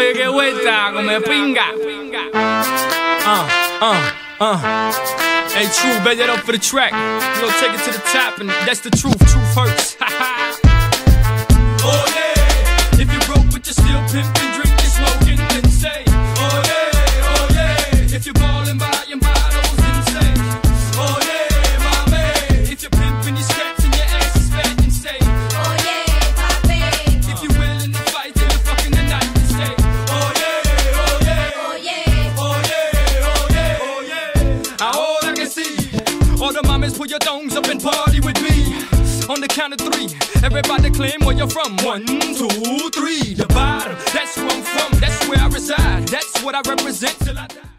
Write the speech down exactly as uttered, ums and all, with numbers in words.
Oye, qué vuelta, come pinga. Uh, uh, uh. Hey, true, bet that up for the track. You know, take it to the top, and that's the truth. Truth hurts. Oh yeah, if you're broke but you're still pimping, drinking, smoking, then say, oh yeah, oh yeah. If you're ballin' by your models, then say, oh yeah, mommy. If you're pimping your skirts and your ass is fat, then say, oh yeah, papi. If you're willing to fight till the fucking the night, then say, oh yeah, oh yeah, oh yeah, oh yeah, oh yeah, oh yeah. Now all I can see, all the mamas put your thongs up and party with me. On the count of three, everybody claim where you're from. One, two, three. The bottom, that's where I'm from. That's where I reside. That's what I represent till I die.